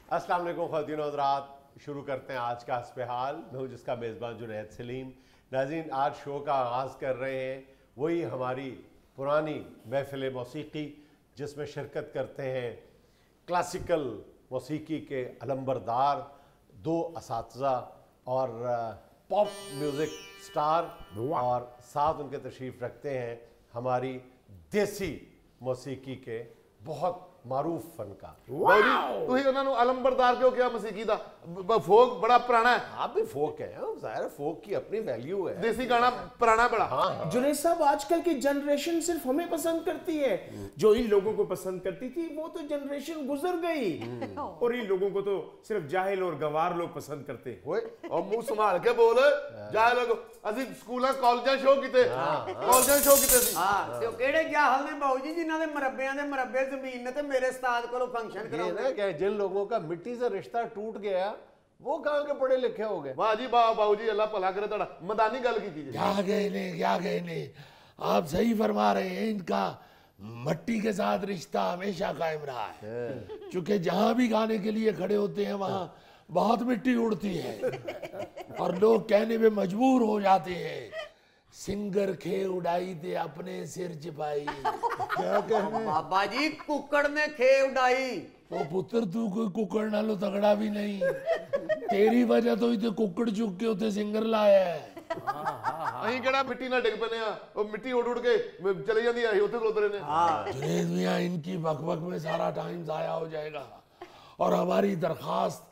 अस्सलाम वालेकुम ख़वातीन और हज़रात, शुरू करते हैं आज का हस्ब हाल। मैं हूँ जिसका मेज़बान जुनैद सलीम। नाज़रीन, आज शो का आगाज़ कर रहे हैं वही हमारी पुरानी महफ़िल मौसीकी जिसमें शिरकत करते हैं क्लासिकल मौसीकी के अलंबरदार दो असातिज़ा और पॉप म्यूज़िक स्टार, और साथ उनके तशरीफ़ रखते हैं हमारी देसी मौसीकी के बहुत मारूफ फनकार। ਤੁਸੀਂ ਉਹਨਾਂ ਨੂੰ अलंबरदार क्यों किया मौसीकी दा? फोक बड़ा पुराना है। आप भी फोक है, ज़ाहिर फोक की अपनी वैल्यू है। देसी गाना पुराना बड़ा। हाँ। जुनैद साहब, आजकल की जनरेशन सिर्फ हमें पसंद करती है। जो इन लोगों को पसंद करती थी वो तो जनरेशन गुजर गई, और इन लोगों को तो सिर्फ जाहिल और गवार लोग पसंद करते हैं। और मुंह संभाल के बोल, जाहिल लोग ਅਸੀਂ ਸਕੂਲਾਂ ਕਾਲਜਾਂ ਸ਼ੋਅ ਕੀਤੇ, ਕਾਲਜਾਂ ਸ਼ੋਅ ਕੀਤੇ ਸੀ। ਹਾਂ, ਤੇ ਉਹ ਕਿਹੜੇ ਜਾਹਲ ਨੇ ਬਾਊ ਜੀ ਜਿਨ੍ਹਾਂ ਦੇ ਮਰੱਬਿਆਂ ਦੇ ਮਰੱਬੇ ਜ਼ਮੀਨ ਨੇ ਤੇ ਮੇਰੇ ਉਸਤਾਦ ਕੋਲੋਂ ਫੰਕਸ਼ਨ ਕਰਾਉਂਦੇ। कि जिन लोगों का मिट्टी से रिश्ता टूट गया वो कहाँ के पढ़े लिखे हो गए। वाह जी वाह बाबू जी, अल्लाह भला करे। ਤੁਹਾਡਾ मदानी गल की जी। क्या कहने आप सही फरमा रहे हैं। इनका मट्टी के साथ रिश्ता हमेशा कायम रहा है, क्योंकि जहां भी गाने के लिए खड़े होते हैं वहां बहुत मिट्टी उड़ती है और लोग कहने पे मजबूर हो जाते हैं, सिंगर खे उड़ाई ते अपने सिर चिपाई। क्या कहने ਬਾਬਾ ਜੀ ਕੁੱਕੜ ਨੇ ਖੇ ਉਡਾਈ। ओ पुत्र तू कोई कुकड़ नालो तगड़ा भी नहीं, तेरी वजह तो इतने कुकड़ चुक के उते सिंगर लाया है। ਅਸੀਂ ਕਿਹੜਾ ਮਿੱਟੀ ਨਾਲ ਡਿੱਗ ਪੈਨੇ ਆ, ਉਹ ਮਿੱਟੀ ਉੱਡ ਉੱਡ ਕੇ ਚਲੇ ਜਾਂਦੀ ਆ, ਅਸੀਂ ਉੱਥੇ ਖਲੋਤੇ ਰਹਿੰਦੇ ਆ। जुनैद मियां, इनकी बकबक में सारा टाइम जाया हो जाएगा और हमारी दरखास्त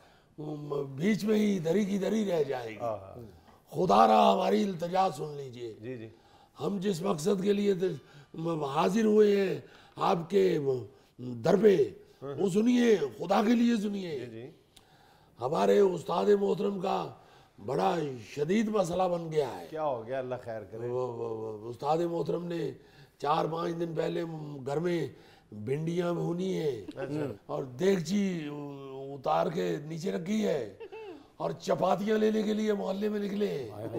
बीच में ही दरी की दरी रह जाएगी। खुदारा हमारी इल्तिजा सुन लीजिए। जी जी। हम जिस मकसद के लिए हाजिर हुए हैं आपके दर पे, वो सुनिए, खुदा के लिए सुनिए। हमारे उस्ताद मोहतरम का बड़ा शदीद मसला बन गया है। क्या हो गया, अल्लाह खैर करे। उस्ताद मोहतरम ने 4-5 दिन पहले घर में भिंडियाँ भूनी है और देगची उतार के नीचे रखी है और चपातियाँ लेने के लिए मोहल्ले में निकले।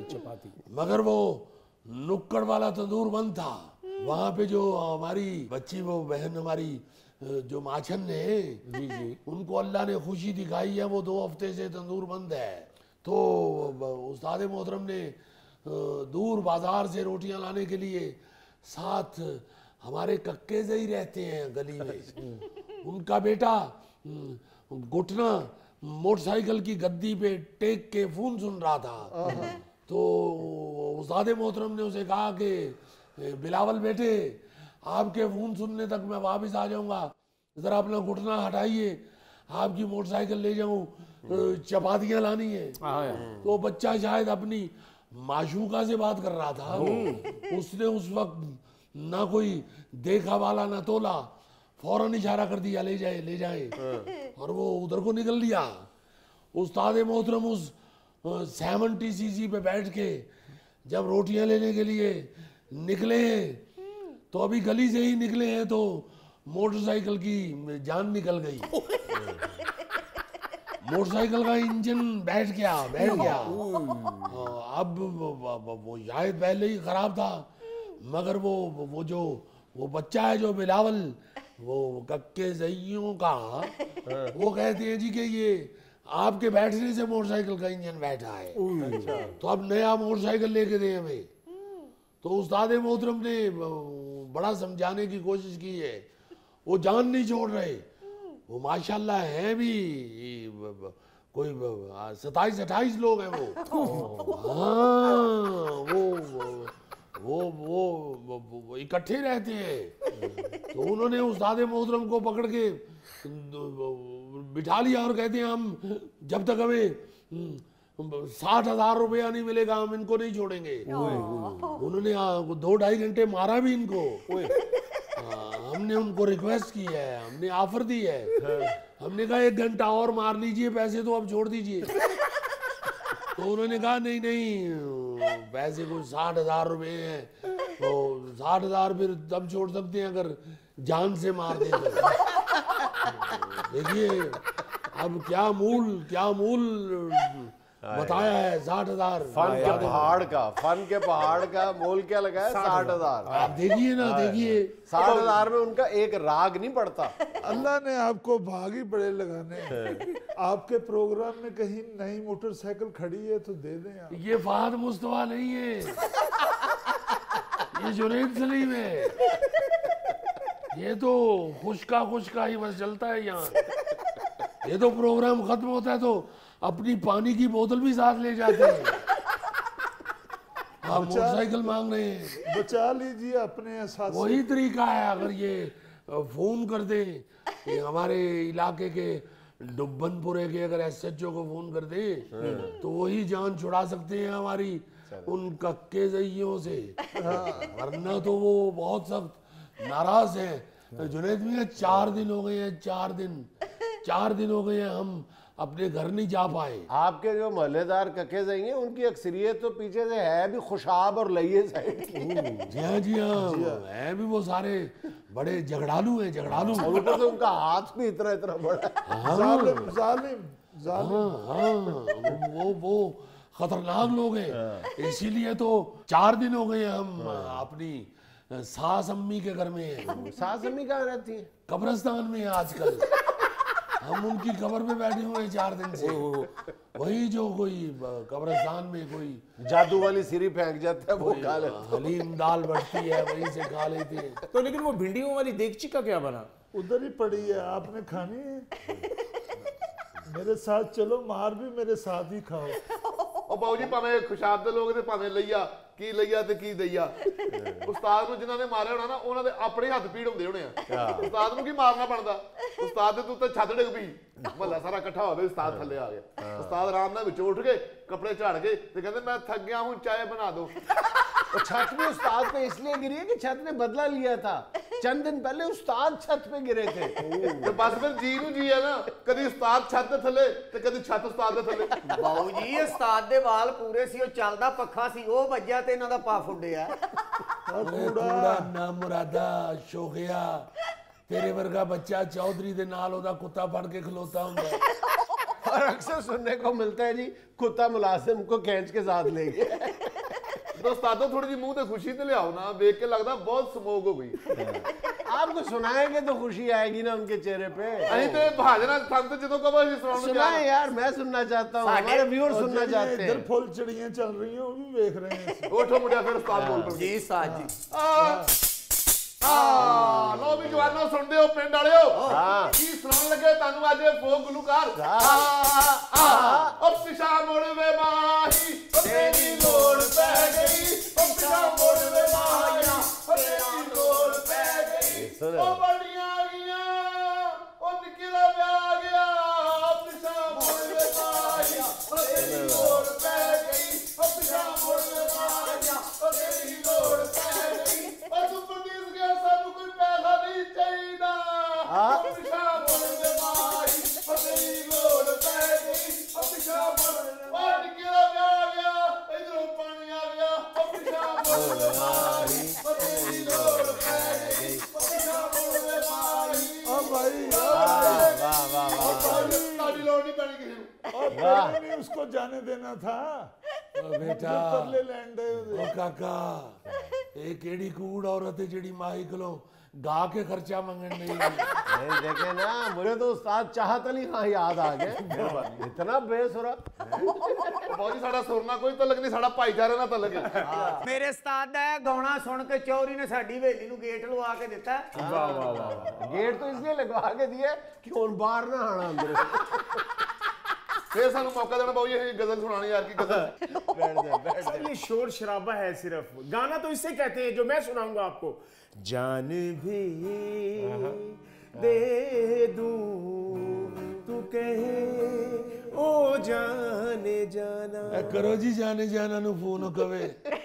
मगर वो नुक्कड़ वाला तंदूर बंद था। वहाँ पे जो हमारी बच्ची, वो बहन हमारी जो माछन ने, उनको अल्लाह ने खुशी दिखाई है, वो 2 हफ्ते से तंदूर बंद है। तो उस्ताद मोहतरम ने दूर बाजार से रोटियां लाने के लिए, साथ हमारे कक्के से ही रहते हैं गली में, उनका बेटा घुटना मोटरसाइकिल की गद्दी पे टेक के फोन सुन रहा था। तो उस्ताद मोहतरम ने उसे कहा कि बिलावल बेटे, आपके फोन सुनने तक मैं वापस आ जाऊंगा, जरा अपना घुटना हटाइए, आपकी मोटरसाइकिल ले जाऊं, चपातियां लानी है। तो बच्चा शायद अपनी माशूका से बात कर रहा था, उसने उस वक्त ना कोई देखा वाला ना तोला, फौरन इशारा कर दिया, ले जाए ले जाए, और वो उधर को निकल लिया। उस्ताद मोहतरम उस 70 सीसी पे बैठ के जब रोटियां लेने के लिए निकले हैं, तो अभी गली से ही निकले हैं तो मोटरसाइकिल की जान निकल गई। मोटरसाइकिल का इंजन बैठ गया। अब वो शायद पहले ही खराब था, मगर वो बच्चा है जो बिलावल, वो कक्के ज़इयों का, वो कहते हैं जी कि ये आपके बैठने से मोटरसाइकिल का इंजन बैठा है, तो अब नया मोटरसाइकिल लेके दे हमें। तो उस्ताद मोहतरम ने बड़ा समझाने की कोशिश की है, वो जान नहीं छोड़ रहे। वो माशाल्लाह हैं भी कोई 27-28 लोग हैं वो। हाँ, वो इकट्ठे रहते हैं। तो उन्होंने उस्ताद मोहतरम को पकड़ के बिठा लिया और कहते हैं हम जब तक हमें 60,000 रुपया नहीं मिलेगा हम इनको नहीं छोड़ेंगे। उन्होंने 2-2.5 घंटे मारा भी इनको। हमने उनको रिक्वेस्ट की है, हमने ऑफर दी है, हमने कहा 1 घंटा और मार लीजिए, पैसे तो अब छोड़ दीजिए। तो उन्होंने कहा नहीं नहीं, पैसे कुछ 60,000 रुपये हैं, तो 60,000 फिर तब छोड़ सकते हैं अगर जान से मार दे तो। देखिए अब क्या मूल बताया है 60,000। फन के पहाड़ का मोल क्या लगा है? 60,000। आप देखिए ना, देखिए 60,000 में उनका एक राग नहीं पड़ता। अल्लाह ने आपको भाग ही बड़े लगाने। आपके प्रोग्राम में कहीं नई मोटरसाइकिल खड़ी है तो दे दें आप। ये फहद मुस्तफा नहीं है, ये जुनैद सलीम है। ये तो खुशका ही बस चलता है यहाँ। ये तो प्रोग्राम खत्म होता है तो अपनी पानी की बोतल भी साथ ले जाते हैं। आप मोटरसाइकिल मांग रहे हैं, बचा लीजिए अपने एहसास। वही तरीका है। अगर ये फोन कर दें, ये हमारे इलाके के डुब्बनपुरे के अगर SHO को फोन कर दें तो वही जान छुड़ा सकते हैं हमारी उन कक्के जइयों से। वरना तो वो बहुत सख्त नाराज हैं। जुनैद मियां 4 दिन हो गए हैं, 4 दिन हो गए हैं हम अपने घर नहीं जा पाए। आपके जो मोहल्लेदार कके जाएंगे उनकी अक्सरियत तो पीछे से है भी खुशाब और लइये साइड की। जी हाँ, है भी वो सारे बड़े झगड़ालू हैं, झगड़ालू। और ऊपर से उनका हाथ भी इतना बड़ा है। जालिम। हाँ, वो खतरनाक लोग हैं। इसीलिए तो 4 दिन हो गए हम अपनी सास अम्मी के घर में हैं। सास अम्मी कहाँ रहती है? कब्रिस्तान में आजकल हम उनकी कब्र पे बैठे हुए हैं 4 दिन से। वही जो कोई कब्रिस्तान में कोई जादू वाली सिरी फेंक जाता है वो खा लेते। हलीम दाल बढ़ती है, वहीं से खा लेते हैं। तो लेकिन वो भिंडियों वाली देगची का क्या बना? उधर ही पड़ी है, आपने खानी है? मेरे साथ चलो, मार भी मेरे साथ ही खाओ। ਉਹ ਬਾਊ ਜੀ ਭਾਵੇਂ ਖੁਸ਼ਾਬ ਦੇ ਲੋਕ ਤੇ ਭਾਵੇਂ ਲਈਆ ਕੀ ਲਈਆ ਤੇ ਕੀ ਦਈਆ, ਉਸਤਾਦ ਨੂੰ ਜਿਨ੍ਹਾਂ ਨੇ ਮਾਰਿਆ ਹੋਣਾ ਨਾ ਉਹਨਾਂ ਦੇ ਆਪਣੇ ਹੱਥ ਪੀੜ ਹੁੰਦੇ ਹੋਣੇ ਆ। ਉਸਤਾਦ ਨੂੰ ਕੀ ਮਾਰਨਾ ਬਣਦਾ? ਉਸਤਾਦ ਦੇ ਤੂੰ ਤਾਂ ਛੱਤ ਡਿੱਗ ਪਈ, ਮਹੱਲਾ ਸਾਰਾ ਇਕੱਠਾ ਹੋ ਗਿਆ, ਉਸਤਾਦ ਥੱਲੇ ਆ ਗਿਆ। ਉਸਤਾਦ ਆਰਾਮ ਨਾਲ ਵਿੱਚੋਂ ਉੱਠ ਕੇ ਕੱਪੜੇ ਝਾੜ ਕੇ ਤੇ ਕਹਿੰਦੇ ਮੈਂ ਥੱਕ ਗਿਆ ਹੂੰ, ਚਾय बना दो। छत में उस्ताद पे इसलिए गिरी है कि छत ने बदला लिया था। चंद दिन पहले उस्ताद छत पे गिरे थे। ਤੇ ਬਸ ਫਿਰ ਜੀ ਨੂੰ ਜੀ ਹੈ ਨਾ, ਕਦੀ ਉਸਤਾਦ ਛੱਤ ਦੇ ਥੱਲੇ ਤੇ ਕਦੀ ਛੱਤ ਉਸਤਾਦ ਦੇ ਥੱਲੇ। ਬਾਊ ਜੀ ਉਸਤਾਦ ਦੇ ਵਾਲ ਪੂਰੇ ਸੀ, ਉਹ ਚੱਲਦਾ ਪੱਖਾ ਸੀ, ਉਹ ਵੱਜਿਆ ਤੇ ਇਹਨਾਂ ਦਾ ਪਾ ਫੁੱਡਿਆ। ਕੂੜਾ ਨਾ ਮੁਰਾਦਾ ਸ਼ੋਖਿਆ, ਤੇਰੇ ਵਰਗਾ ਬੱਚਾ ਚੌਧਰੀ ਦੇ ਨਾਲ ਉਹਦਾ ਕੁੱਤਾ ਫੜ ਕੇ ਖਲੋਤਾ ਹੁੰਦਾ। और अक्सर सुनने को मिलता है जी कुत्ता मुलाजिम को खींच के साथ ले गया। तो उस्तादो थोड़ी जी मुंह ते खुशी ते लियाओ ना, देख के लगदा बहुत स्मोक हो गई। आपको सुनाएंगे तो खुशी आएगी ना उनके चेहरे पे। अहीं ते भाजना थंत जदों कब ਅਸੀਂ ਸੁਣਾਉਣ ਨੂੰ सुनाए यार, मैं सुनना चाहता हूँ, हमारे व्यूअर सुनना चाहते इधर हैं। फुल चिड़ियां चल रही हैं, वो भी देख रहे हैं। ਉਠੋ ਮੁੰਡਿਆ ਫਿਰ ਉਸਤਾਦ ਬੋਲ ਪਏ। ਜੀ ਸਾਜ ਜੀ ਲੋ ਵੀ ਜਵਾਨੋ ਸੁਣਦੇ ਹੋ ਪਿੰਡ ਵਾਲਿਓ, ਕੀ ਸੁਣਾਉਣ ਲੱਗੇ ਤੁਹਾਨੂੰ ਅੱਜ ਫੋਕ ਗੁਲੂਕਾਰ। ਉਹ ਪਿਛਾ ਮੁੜ ਵੇ ਮਾਹੀ ਤੇਰੀ ਲੋੜ ਪੈ ਗਈ, ਉਹ ਪਿਛਾ ਮੁੜ ਵੇ ਮਾਹੀਆ ਤੇਰੀ ਲੋੜ ਪੈ ਗਈ। ਉਹ ਬੜੀਆਂ ਆ ਗਈਆਂ, ਉਹ ਨਿੱਕੀ ਦਾ ਵਿਆਹ ਗਿਆ, ਪਿਛਾ ਮੁੜ ਵੇ ਮਾਹੀਆ ਤੇਰੀ ਲੋੜ ਪੈ ਗਈ, ਉਹ ਪਿਛਾ ਮੁੜ ਵੇ ਮਾਹੀਆ ਤੇਰੀ ਲੋੜ ਪੈ ਗਈ। ਉਹ ਤੂੰ ਪਰਦੇਸ ਗਿਆ, ਸਾਨੂੰ ਕੋਈ ਪੈਸਾ ਨਹੀਂ ਚਾਹੀਦਾ, ਉਹ ਪਿਛਾ ਮੁੜ ਵੇ ਮਾਹੀ ਤੇਰੀ ਲੋੜ ਪੈ ਗਈ, ਉਹ ਪਿਛਾ ਮੁੜ ਮਾਰ ਕੇ ਵਿਆਹ ਗਿਆ, ਇਧਰੋਂ ਪਾਣੀ ਆ ਗਿਆ, ਉਹ ਪਿਛਾ ਮੁੜ ਵੇ ਮਾਹੀ ਤੇਰੀ ਲੋੜ ਪੈ ਗਈ, ਉਹ ਪਿਛਾ ਮੁੜ ਵੇ ਮਾਹੀ। ओ भाई, वाह वाह वाह। ਤੁਹਾਡੀ ਲੋੜ ਨਹੀਂ ਪੈਣੀ ਕਿਸੇ ਨੂੰ। और पहले नहीं उसको जाने देना था। ਬੇਟਾ तरले लैंड ਉਹ ਕਾਕਾ ਇਹ ਕਿਹੜੀ ਕੂੜ ਔਰਤ ਹੈ ਜਿਹੜੀ ਮਾਹੀ ਕੋਲੋਂ ਗਾ ਕੇ ਖਰਚਾ ਮੰਗਣ ਨਹੀਂ। नहीं देखे ना, मुझे तो उस्ताद चाहत अली खां याद आ गए। इतना बेसुरा। ਬਹੁਤ ਜੀ ਸਾਡਾ ਸੁਰਨਾ ਕੋਈ ਤਲਕ ਨਹੀਂ, ਸਾਡਾ ਭਾਈਚਾਰੇ ਨਾਲ ਤਲਕ ਹੈ। ਮੇਰੇ ਉਸਤਾਦ ਦਾ ਇਹ ਗਾਉਣਾ ਸੁਣ ਕੇ ਚੌਧਰੀ ਨੇ ਸਾਡੀ ਹਵੇਲੀ ਨੂੰ ਗੇਟ ਲਵਾ ਕੇ ਦਿੱਤਾ। वाह वाह वाह। गेट तो इसलिए लगवा के दिया कि और बाहर ना आना अंदर। ਫਿਰ ਸਾਨੂੰ ਮੌਕਾ ਦੇਣਾ ਬਾਊ ਜੀ, ਇਹ ਗਜ਼ਲ ਸੁਣਾਣੀ ਯਾਰ ਕੀ ਗਜ਼ਲ। सर ये शोर शराबा है, सिर्फ गाना तो इससे कहते हैं जो मैं सुनाऊंगा आपको। जान भी दे दूं तू कहे ओ जाने जाना, ਇਹ ਕਰੋ ਜੀ ਜਾਣੇ ਜਾਣਾ ਨੂੰ ਫੋਨ ਕਵੇ।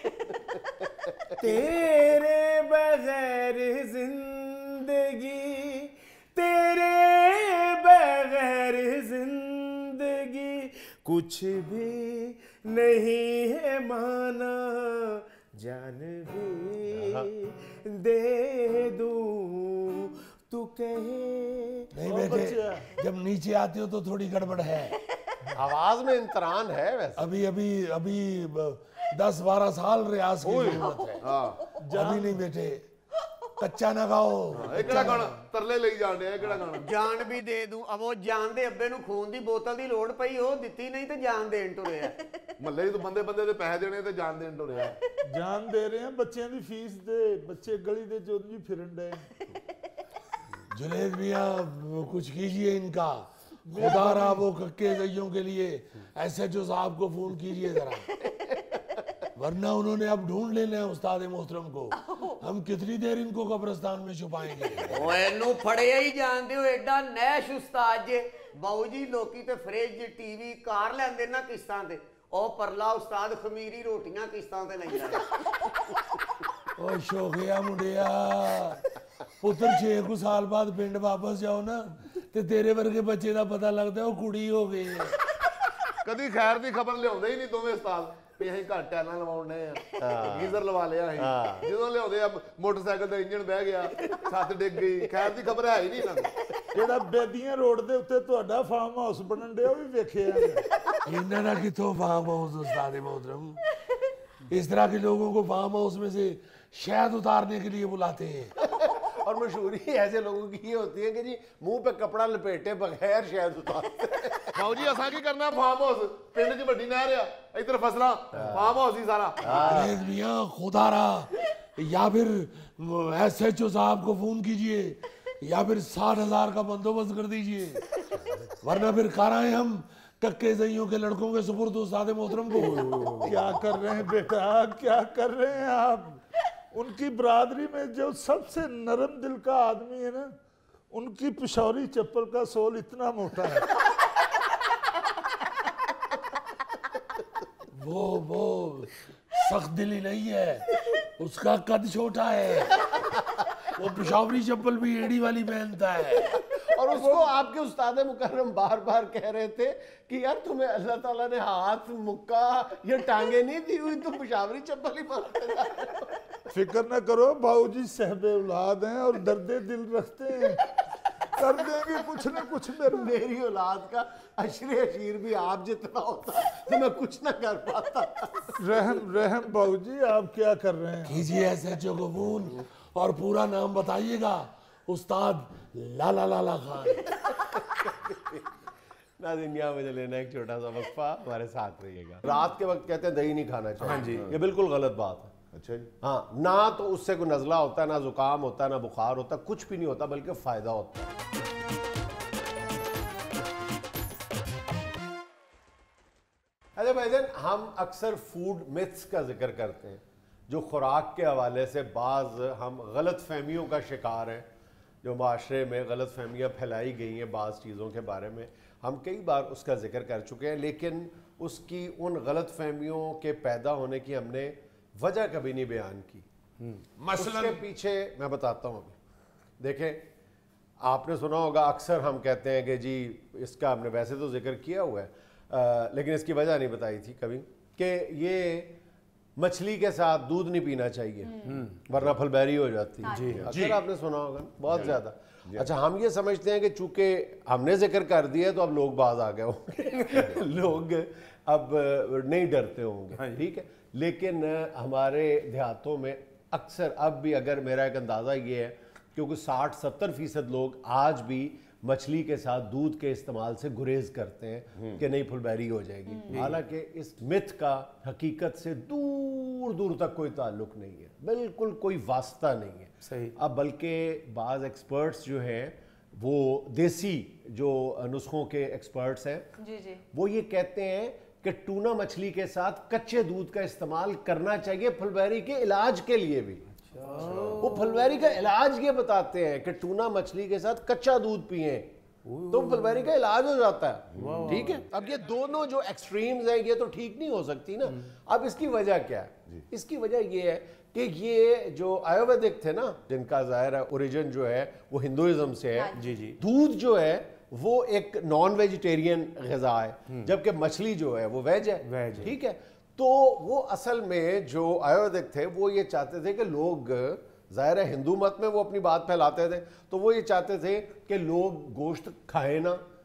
तेरे बगैर जिंदगी, तेरे बगैर जिंदगी कुछ भी नहीं है माना, जान भी दे दूं तू कहे। नहीं बेटे, जब नीचे आते हो तो थोड़ी गड़बड़ है। आवाज में इंतरान है वैसे। अभी 10-12 साल रियाज की जरूरत है। अभी नहीं बेटे, कच्चा ना खाओ। ਇਹ ਕਿਹੜਾ ਗਾਣਾ ਤਰਲੇ ਲਈ ਜਾਣ ਡਿਆ, ਇਹ ਕਿਹੜਾ ਗਾਣਾ? ਜਾਨ ਵੀ ਦੇ ਦੂੰ। ਅਬ ਉਹ ਜਾਨ ਦੇ ਅੱਬੇ ਨੂੰ ਖੂਨ ਦੀ ਬੋਤਲ ਦੀ ਲੋੜ ਪਈ, ਉਹ ਦਿੱਤੀ ਨਹੀਂ ਤੇ ਜਾਨ ਦੇਣ ਤੁਰਿਆ। ਮਹੱਲੇ 'ਚ ਤੂੰ ਬੰਦੇ ਦੇ ਪੈਸੇ ਦੇਣੇ ਤੇ ਜਾਨ ਦੇਣ ਟੁਰਿਆ। ਜਾਨ ਦੇ ਰਹੇ हैं, ਬੱਚਿਆਂ ਦੀ ਫੀਸ ਦੇ, ਬੱਚੇ ਗਲੀ ਦੇ ਚੋਂ ਜੀ ਫਿਰਨ ਡਏ। जुनेद मियाँ कुछ कीजिए इनका, खुदा रहा वो कक्के ज़इयों के लिए SHO साहब को फोन कीजिए जरा, वरना उन्होंने अब ढूंढ लेना है उस्ताद मोहतरम को। हम कितनी देर इनको कब्रिस्तान में छुपाएंगे। ਓਏ ਇਹਨੂੰ ਫੜਿਆ ਹੀ ਜਾਣਦੇ ਹੋ, ਐਡਾ ਨੈਸ਼ ਉਸਤਾਦ ਜੇ। ਬਾਊ ਜੀ ਲੋਕੀ ਤੇ ਫ੍ਰਿਜ ਟੀਵੀ ਕਾਰ ਲੈਂਦੇ ਨਾ ਕਿਸ਼ਤਾਂ ਤੇ, ਉਹ ਪਰਲਾ ਉਸਤਾਦ ਖਮੀਰੀ ਰੋਟੀਆਂ ਕਿਸ਼ਤਾਂ ਤੇ ਲੈਂਦਾ। ओ शोखिया मुंडिया, पुत्र 6 साल बाद पिंड वापस जाओ ना ते तेरे वर्गे बच्चे दा पता लगदा है वो कुड़ी हो गई है। ਕਦੀ ਖੈਰ ਦੀ ਖਬਰ ਲਿਆਉਂਦੇ ਹੀ ਨਹੀਂ ਦੋਵੇਂ ਉਸਤਾਦ ਵੀ ਅਸੀਂ ਘਰ ਟੈਲਾਂ ਲਵਾਉਣੇ ਆ, ਗੀਜ਼ਰ ਲਵਾ ਲਿਆ ਅਸੀਂ। ਜਦੋਂ ਲਿਆਉਂਦੇ ਆ ਮੋਟਰਸਾਈਕਲ ਦਾ ਇੰਜਣ ਬਹਿ ਗਿਆ, ਛੱਤ ਡਿੱਗ ਗਈ, ਖੈਰ ਦੀ ਖਬਰ ਹੈ ਹੀ ਨਹੀਂ ਇਹਨਾਂ ਨੂੰ। ਜਿਹੜਾ ਬੇਦੀਆਂ ਰੋਡ ਦੇ ਉੱਤੇ ਤੁਹਾਡਾ ਫਾਰਮ ਹਾਊਸ ਬਣਨ ਡਿਆ ਉਹ ਵੀ ਵੇਖਿਆ। इन्ना किथों फार्म हाउस उस्ताद मोहतरम, इस तरह के लोगों को फार्म हाउस में से शहद उतारने के लिए बुलाते हैं। और मशहूरी ऐसे लोगों की ये होती है कि जी मुंह पे कपड़ा लपेटे बगैर शायद उतारते। ਬਾਊ ਜੀ ਅਸਾਂ ਕੀ ਕਰਨਾ? ਫਾਰਮ ਹਾਊਸ ਪਿੰਡ 'ਚ ਵੱਡੀ ਨਹਿਰ ਆ, ਇੱਧਰ ਫਸਲਾਂ, ਫਾਰਮ ਹਾਊਸ ਹੀ ਸਾਰਾ। जुनेद मियाँ खुदा रहा, या फिर SHO साहब को फोन कीजिए, या फिर 60,000 का बंदोबस्त कर दीजिए, वरना फिर कराएं हम कक्के ज़इयों के लड़कों के सुपुर्द उस्ताद मोहतरम को। क्या कर रहे हैं बेटा, क्या कर रहे हैं आप? उनकी बरादरी में जो सबसे नरम दिल का आदमी है ना, उनकी पिशौरी चप्पल का सोल इतना मोटा है। वो सख्त दिली नहीं है, उसका कद छोटा है, वो पिशावरी चप्पल भी एड़ी वाली पहनता है। और उसको आपके उस्ताद मुकर्रम बार बार कह रहे थे कि यार तुम्हें अल्लाह ताला ने हाथ मुक्का या टांगे नहीं दी हुई, तुम पिशावरी चप्पल ही पहनते जा रहे हो। फिक्र न करो, बाबूजी सहबे औलाद हैं और दर्दे दिल रखते हैं, कर देंगे कुछ न कुछ। मेरी औलाद का अशरे अशीर भी आप जितना होता तो मैं कुछ ना कर पाता। रहम बाबूजी, आप क्या कर रहे हैं? कीजिए SHO को फोन और पूरा नाम बताइएगा, उस्ताद लाला खान। नाज़रीन, यहाँ मुझे लेना एक छोटा सा वक्फा, हमारे साथ रहिएगा। रात के वक्त कहते हैं दही नहीं खाना चाहिए। हाँ जी, ये बिल्कुल गलत बात है। अच्छा जी। हाँ, ना तो उससे कोई नज़ला होता है, ना जुकाम होता है, ना बुखार होता, कुछ भी नहीं होता, बल्कि फ़ायदा होता है। अच्छा भाईजान, हम अक्सर फूड मिथ्स का जिक्र करते हैं, जो खुराक के हवाले से बाज़ हम गलत फहमियों का शिकार हैं, जो माशरे में गलत फहमियाँ फैलाई गई हैं बाज़ चीज़ों के बारे में। हम कई बार उसका जिक्र कर चुके हैं, लेकिन उसकी उन गलत फहमियों के पैदा होने की हमने वजह कभी नहीं बयान की। उसके पीछे मैं बताता हूँ। अभी देखें, आपने सुना होगा अक्सर हम कहते हैं कि जी इसका हमने वैसे तो जिक्र किया हुआ है, लेकिन इसकी वजह नहीं बताई थी कभी, कि ये मछली के साथ दूध नहीं पीना चाहिए वरना फलबैरी हो जाती है। अक्सर आपने सुना होगा बहुत ज़्यादा। अच्छा, हम ये समझते हैं कि चूंकि हमने जिक्र कर दिया तो अब लोग बाज आ गए होंगे लोग अब नहीं डरते होंगे, ठीक है। लेकिन हमारे देहातों में अक्सर अब भी, अगर मेरा एक अंदाज़ा ये है, क्योंकि 60-70% लोग आज भी मछली के साथ दूध के इस्तेमाल से गुरेज करते हैं कि नहीं फुलबैरी हो जाएगी। हालांकि इस मिथ का हकीकत से दूर दूर तक कोई ताल्लुक नहीं है, बिल्कुल कोई वास्ता नहीं है। सही। अब बल्कि बाज़ एक्सपर्ट्स जो हैं, वो देसी जो नुस्खों के एक्सपर्ट्स हैं, जी जी, वो ये कहते हैं कि टूना मछली के साथ कच्चे दूध का इस्तेमाल करना चाहिए फुलबैरी के इलाज के लिए भी। वो फुलबैरी का इलाज ये बताते हैं कि टूना मछली के साथ कच्चा दूध पिए तो फुलबैरी का इलाज हो जाता है, ठीक है। अब ये दोनों जो एक्सट्रीम्स हैं, ये तो ठीक नहीं हो सकती ना। अब इसकी वजह क्या है? इसकी वजह ये है कि ये जो आयुर्वेदिक थे ना, जिनका ज़ाहिर है ओरिजिन जो है वो हिंदुइज्म से है। जी जी। दूध जो है वो एक नॉन वेजिटेरियन ग़िज़ा है, जबकि मछली जो है वो वेज है, ठीक है। तो वो असल में जो आयुर्वेदिक थे वो ये चाहते थे कि लोग, ज़ाहिर है हिंदू मत में वो अपनी बात फैलाते थे, तो वो ये चाहते थे कि लोग गोश्त खाएं ना,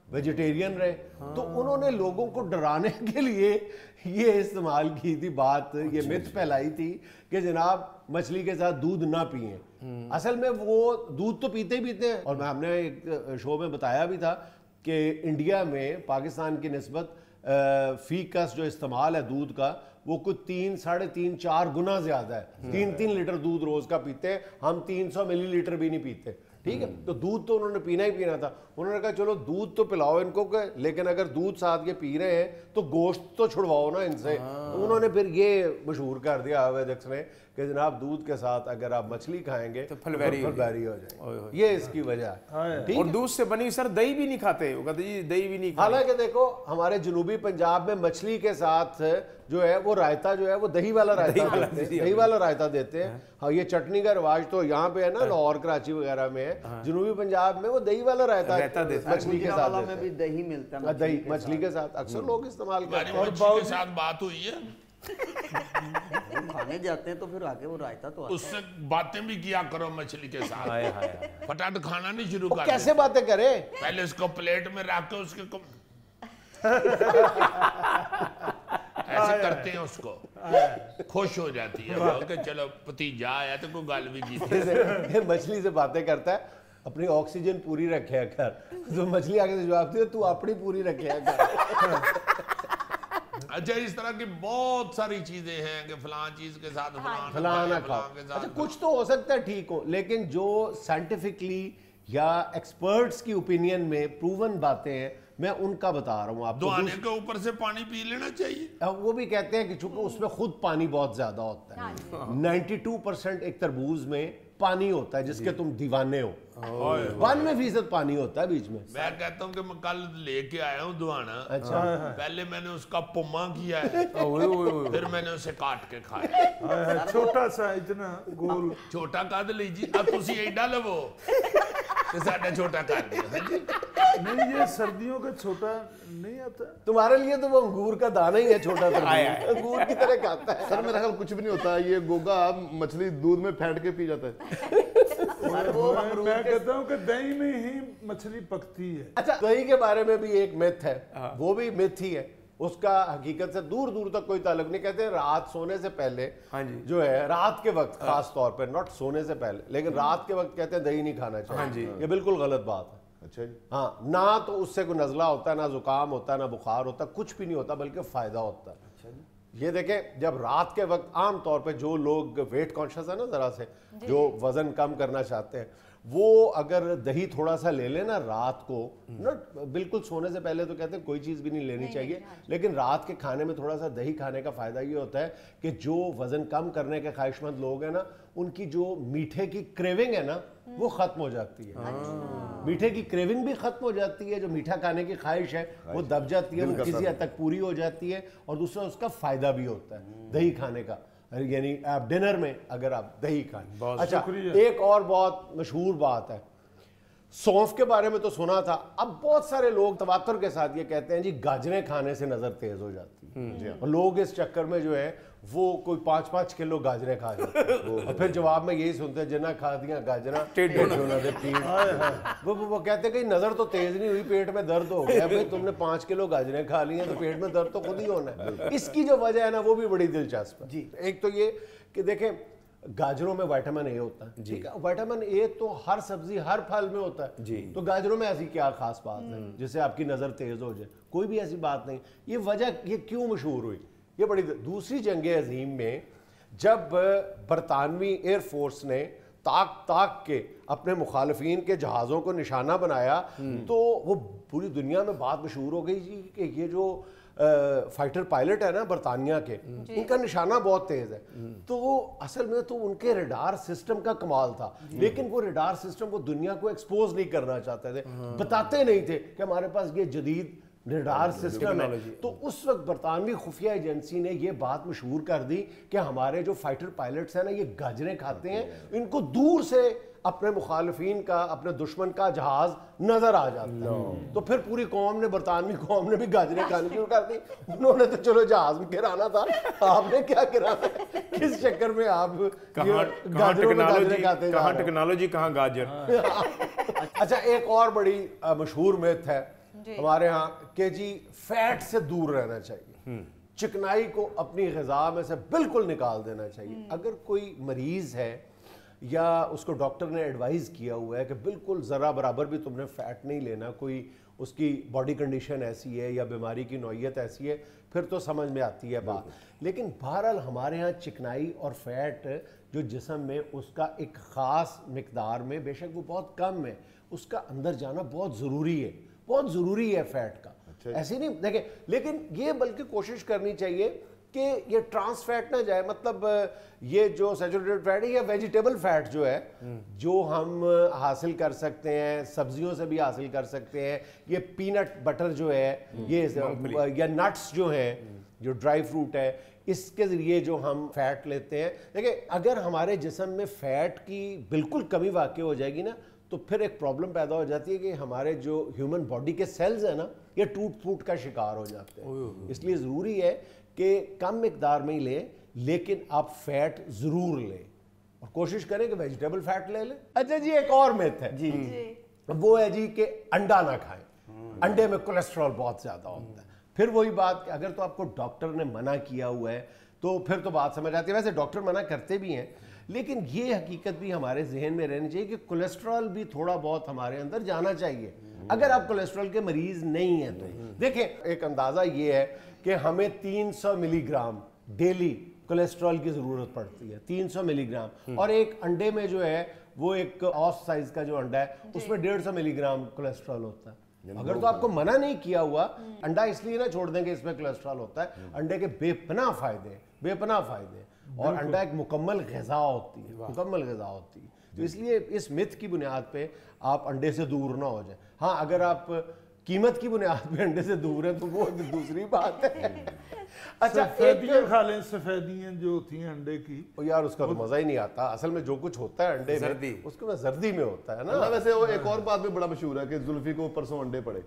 वेजिटेरियन रहे, तो उन्होंने लोगों को डराने के लिए ये इस्तेमाल की थी बात, ये मिथ फैलाई थी कि जनाब मछली के साथ दूध ना पिए। असल में वो दूध तो पीते ही पीते हैं, और हमने एक शो में बताया भी था कि इंडिया में पाकिस्तान की निस्बत फीकस जो इस्तेमाल है दूध का वो कुछ 3, 3.5, 4 गुना ज्यादा है। 3 लीटर दूध रोज का पीते हैं हम, 300 मिलीलीटर भी नहीं पीते, ठीक है। तो दूध तो उन्होंने पीना ही पीना था। उन्होंने कहा चलो दूध तो पिलाओ इनको, लेकिन अगर दूध साथ ये पी रहे हैं तो गोश्त तो छुड़वाओ ना इनसे। तो उन्होंने फिर ये मशहूर कर दिया आवेदक्स ने कि जनाब दूध के साथ अगर आप मछली खाएंगे तो फलबैरी हो जाएगी। ये इसकी वजह है। और दूध से बनी सर दही भी नहीं खाते, वो कहते जी दही भी नहीं खाते। हालांकि देखो हमारे जनूबी पंजाब में मछली के साथ जो है वो रायता जो है वो दही वाला रायता देते हैं, दही वाला रायता देते हैं। हाँ, ये चटनी का रिवाज तो यहाँ पे है ना, लाहौर कराची वगैरह में है। जनूबी पंजाब में वो दही वाला रायता मछली के साथ में भी दही मिलता है, दही मछली के साथ अक्सर लोग इस्तेमाल करते हैं। और के साथ बात हुई है, खाने जाते हैं तो फिर आगे वो रायता तो उससे बातें भी किया करो मछली के साथ। फटाफट खाना नहीं शुरू कर, कैसे बातें करे, पहले उसको प्लेट में रख के उसके ऐसे करते हैं, उसको खुश हो जाती है कि चलो भतीजा आया तो कोई गल भी की। मछली से बातें करता है, अपनी ऑक्सीजन पूरी रखे कर, तो मछली आगे से जवाब दे तू अपनी पूरी रखे कर। अच्छा, इस तरह की बहुत सारी चीजें हैं कि फलां चीज के साथ फलाना खाओ। अच्छा, कुछ तो हो सकता है ठीक हो, लेकिन जो साइंटिफिकली या एक्सपर्ट्स की ओपिनियन में प्रूवन बातें हैं मैं उनका बता रहा हूँ आपको। दुआने के ऊपर से पानी पी लेना चाहिए। वो भी कहते हैं कि चूंकि उसमें खुद पानी बहुत ज्यादा होता है, 92% एक तरबूज में पानी होता है जिसके तुम दीवाने हो, 92% पानी होता है बीच में। मैं कहता हूँ कि मैं कल लेके आया हूँ दुआना। अच्छा, पहले मैंने उसका पुम्मा किया है, फिर मैंने उसे काट के खाया। छोटा सा इतना गोल, छोटा कद लीजिए अब तुसी एडा लवो तो साडा छोटा कर दिया। नहीं ये सर्दियों का छोटा नहीं आता। तुम्हारे लिए तो वो अंगूर का दाना ही है, छोटा तरबूज अंगूर की तरह खाता है। सर मेरा ख्याल कुछ भी नहीं होता, ये गोगा मछली दूध में फेंट के पी जाता है। मैं कहता हूँ कि दही में ही मछली पकती है। अच्छा, दही के बारे में भी एक मिथ है, वो भी मिथ ही है, उसका हकीकत से दूर दूर तक कोई ताल्लुक नहीं। कहते हैं रात सोने से पहले जो है, रात के वक्त खास तौर पे, नॉट सोने से पहले, लेकिन रात के वक्त कहते हैं दही नहीं खाना चाहिए। ये बिल्कुल गलत बात है। अच्छा जी। हाँ, ना तो उससे कोई नजला होता है, ना जुकाम होता है, ना बुखार होता है, कुछ भी नहीं होता, बल्कि फायदा होता है। ये देखें, जब रात के वक्त आम तौर पे जो लोग वेट कॉन्शियस है ना, जरा से जो वजन कम करना चाहते हैं, वो अगर दही थोड़ा सा ले लेना रात को, ना बिल्कुल सोने से पहले तो कहते हैं कोई चीज़ भी नहीं लेनी चाहिए, लेकिन रात के खाने में थोड़ा सा दही खाने का फ़ायदा ये होता है कि जो वज़न कम करने के ख्वाहिशमंद लोग हैं ना, उनकी जो मीठे की क्रेविंग है ना वो ख़त्म हो जाती है। मीठे की क्रेविंग भी ख़त्म हो जाती है, जो मीठा खाने की ख्वाहिश है वो दब जाती है, वो किसी हद तक पूरी हो जाती है, और दूसरा उसका फ़ायदा भी होता है दही खाने का, यानी आप डिनर में अगर आप दही खाएं। अच्छा, एक और बहुत मशहूर बात है, सौंफ के बारे में तो सुना था, अब बहुत सारे लोग तवातुर के साथ ये कहते हैं जी गाजरें खाने से नज़र तेज हो जाती है, और लोग इस चक्कर में जो है वो कोई 5-5 किलो गाजरें खा जाते हैं, और फिर जवाब में यही सुनते हैं जिन्ना खा दिया गाजरा वो कहते हैं कि नज़र तो तेज नहीं हुई, पेट में दर्द हो गया। भाई तुमने 5 किलो गाजरें खा ली हैं तो पेट में दर्द तो खुद ही होना है। इसकी जो वजह है ना वो भी बड़ी दिलचस्प है। एक तो ये कि देखें, गाजरों में विटामिन ए होता है, ठीक है, विटामिन ए तो हर सब्जी हर फल में होता है, तो गाजरों में ऐसी क्या खास बात है जिससे आपकी नज़र तेज हो जाए? कोई भी ऐसी बात नहीं। ये वजह ये क्यों मशहूर हुई, ये बड़ी, दूसरी जंग अजीम में जब बरतानवी एयरफोर्स ने ताक ताक के अपने मुखालफिन के जहाज़ों को निशाना बनाया, तो वो पूरी दुनिया में बात मशहूर हो गई जी कि ये जो फाइटर पायलट है ना बरतानिया के, इनका निशाना बहुत तेज है। तो वो असल में तो उनके रडार सिस्टम का कमाल था, लेकिन वो रडार सिस्टम को दुनिया को एक्सपोज नहीं करना चाहते थे, बताते नहीं थे कि हमारे पास ये जदीद रडार सिस्टम है। तो उस वक्त बरतानवी खुफिया एजेंसी ने ये बात मशहूर कर दी कि हमारे जो फाइटर पायलट्स हैं ना ये गाजरें खाते हैं, इनको दूर से अपने मुखालफिन का, अपने दुश्मन का जहाज नजर आ जाता है। तो फिर पूरी कौम ने, बरतानवी कौम ने भी गाजरें खानी शुरू कर दी। उन्होंने तो चलो जहाज में गिराना था, आपने क्या गिराना, किस चक्कर में आप गाजरों में गाजरें खाते, कहाँ टेक्नोलॉजी कहाँ गाजर। अच्छा, एक और बड़ी मशहूर मिथ है हमारे यहाँ कि जी फैट से दूर रहना चाहिए, चिकनाई को अपनी ग़िज़ा में से बिल्कुल निकाल देना चाहिए। अगर कोई मरीज़ है या उसको डॉक्टर ने एडवाइस किया हुआ है कि बिल्कुल ज़रा बराबर भी तुमने फ़ैट नहीं लेना, कोई उसकी बॉडी कंडीशन ऐसी है या बीमारी की नौइयत ऐसी है, फिर तो समझ में आती है बात। लेकिन बहरहाल हमारे यहाँ चिकनाई और फैट जो जिस्म में उसका एक ख़ास मिकदार में, बेशक वो बहुत कम है, उसका अंदर जाना बहुत ज़रूरी है, बहुत ज़रूरी है फैट का। ऐसे नहीं देखें, लेकिन ये बल्कि कोशिश करनी चाहिए कि ये ट्रांस फैट ना जाए, मतलब ये जो सैचुरेटेड फैट है या वेजिटेबल फैट जो है, जो हम हासिल कर सकते हैं, सब्जियों से भी हासिल कर सकते हैं, ये पीनट बटर जो है, ये या नट्स जो हैं, जो ड्राई फ्रूट है, इसके ज़रिए जो हम फैट लेते हैं। देखिए, अगर हमारे जिस्म में फ़ैट की बिल्कुल कमी वाक़ई हो जाएगी ना, तो फिर एक प्रॉब्लम पैदा हो जाती है कि हमारे जो ह्यूमन बॉडी के सेल्स हैं ना, ये टूट फूट का शिकार हो जाते हैं। इसलिए ज़रूरी है कि कम मिकदार में ही लें, लेकिन आप फैट ज़रूर लें और कोशिश करें कि वेजिटेबल फैट ले लें। अच्छा जी, एक और मिथ है जी, वो है जी कि अंडा ना खाएं, अंडे में कोलेस्ट्रॉल बहुत ज़्यादा होता है। फिर वही बात कि अगर तो आपको डॉक्टर ने मना किया हुआ है तो फिर तो बात समझ आती है। वैसे डॉक्टर मना करते भी हैं, लेकिन ये हकीकत भी हमारे जहन में रहनी चाहिए कि कोलेस्ट्रॉल भी थोड़ा बहुत हमारे अंदर जाना चाहिए, अगर आप कोलेस्ट्रॉल के मरीज नहीं हैं तो। देखें, एक अंदाज़ा ये है कि हमें 300 मिलीग्राम डेली कोलेस्ट्रॉल की ज़रूरत पड़ती है, 300 मिलीग्राम। और एक अंडे में जो है वो एक ऑफ साइज़ का जो अंडा है उसमें 150 मिलीग्राम कोलेस्ट्रॉल होता है। अगर तो आपको मना नहीं किया हुआ, अंडा इसलिए ना छोड़ देंगे इसमें कोलेस्ट्रॉल होता है, अंडे के बेपनाह फ़ायदे, बेपनाह फ़ायदे। और अंडा एक मुकम्मल ग़िज़ा होती है, मुकम्मल ग़िज़ा होती है। तो इसलिए इस मिथ की बुनियाद पे आप अंडे से दूर ना हो जाए। हाँ, अगर आप कीमत की बुनियाद पे अंडे से दूर हैं तो वो दूसरी बात है। अच्छा, सफेदियां खा लें, सफेदियां जो होती हैं अंडे की, यार उसका तो मज़ा ही नहीं आता। असल में जो कुछ होता है अंडे में, उसको ना जर्दी में होता है ना। वैसे वो एक और बात भी बड़ा मशहूर है कि जुल्फी को परसों अंडे पड़े।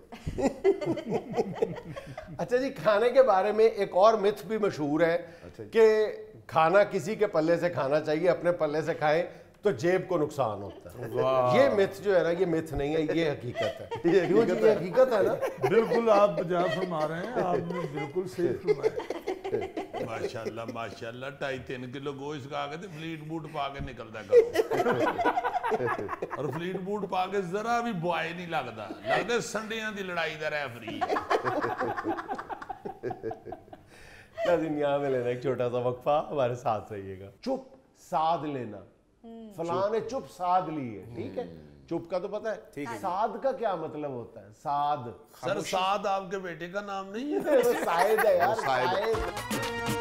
अच्छा जी, खाने के बारे में एक और मिथ भी मशहूर है कि खाना किसी के पल्ले से खाना चाहिए, अपने पल्ले से खाएं तो जेब को नुकसान होता है। ये मिथ जो है ना, ये मिथ नहीं है, ये हकीकत है। ये हकीकत है ना। बिल्कुल आप जहाँ फरमा रहे हैं, आपने बिल्कुल सही फरमाया। माशाल्लाह माशाल्लाह, 2.5-3 किलो गोश्त खा के फ्लीट बूट पा के निकलता करो। और फ्लीट बूट पा के जरा भी बॉय नहीं लगता, लगता संडियां दी लड़ाई दा रेफरी। यहाँ में लेना एक छोटा सा वक्फा, हमारे साथ रहिएगा। चुप साध लेना, फलां ने चुप साध ली है, ठीक है। चुप का तो पता है, साध का क्या मतलब होता है? साध, सर साध आपके बेटे का नाम नहीं है? शायद है यार, शायद।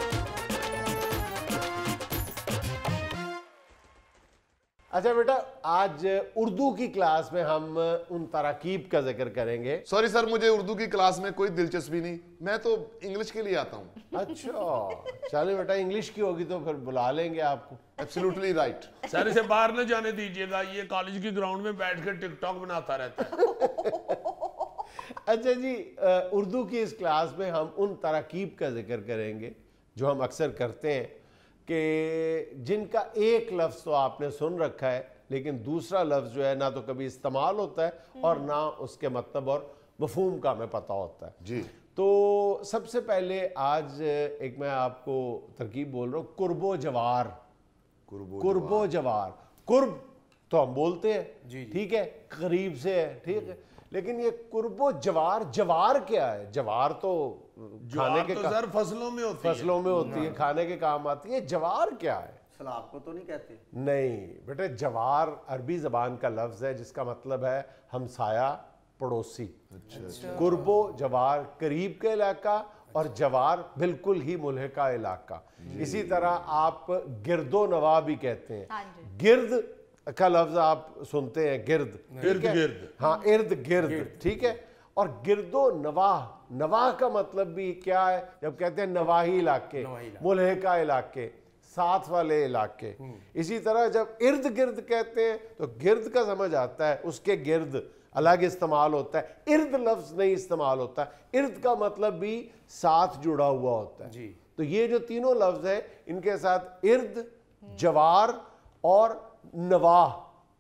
अच्छा बेटा, आज उर्दू की क्लास में हम उन तराकीब का जिक्र करेंगे। सॉरी सर, मुझे उर्दू की क्लास में कोई दिलचस्पी नहीं, मैं तो इंग्लिश के लिए आता हूँ। अच्छा चलो बेटा, इंग्लिश की होगी तो फिर बुला लेंगे आपको। Absolutely right. सर इसे बाहर न जाने दीजिएगा, ये कॉलेज की ग्राउंड में बैठ कर टिकटॉक बनाता रहता है। अच्छा जी, उर्दू की इस क्लास में हम उन तराकीब का जिक्र करेंगे जो हम अक्सर करते हैं, कि जिनका एक लफ्ज़ तो आपने सुन रखा है, लेकिन दूसरा लफ्ज़ जो है ना तो कभी इस्तेमाल होता है और ना उसके मतलब और मफ़हूम का हमें पता होता है जी। तो सबसे पहले आज एक मैं आपको तरकीब बोल रहा हूँ, कुर्बो जवार। कुर्बो जवार, कुर्ब तो हम बोलते हैं, ठीक है, करीब से है, ठीक है, लेकिन ये कुर्बो जवार, जवार क्या है? जवार तो खाने के सर फसलों में होती है, फसलों में होती है, खाने के काम आती है। जवार क्या है? सलाब को तो नहीं कहते? नहीं बेटे, जवार अरबी जबान का लफ्ज है जिसका मतलब है हमसाया, पड़ोसी। अच्छा। कुर्बो जवार करीब का इलाका और जवार बिल्कुल ही मुल्हिका इलाका। इसी तरह आप गिरदो नवा भी कहते हैं। गिर्द का लफ्ज आप सुनते हैं, गिर्द, इर्द गिर्द, हाँ इर्द गिर्द, ठीक है। और गिरदो नवाह, नवाह का मतलब भी क्या है? जब कहते हैं नवाही इलाके, मुल्हिका इलाके, साथ वाले इलाके। इसी तरह जब इर्द गिर्द कहते हैं तो गिर्द का समझ आता है, उसके गिर्द अलग इस्तेमाल होता है, इर्द लफ्ज नहीं इस्तेमाल होता। इर्द का मतलब भी साथ जुड़ा हुआ होता है जी। तो ये जो तीनों लफ्ज है, इनके साथ इर्द, जवार और नवाह,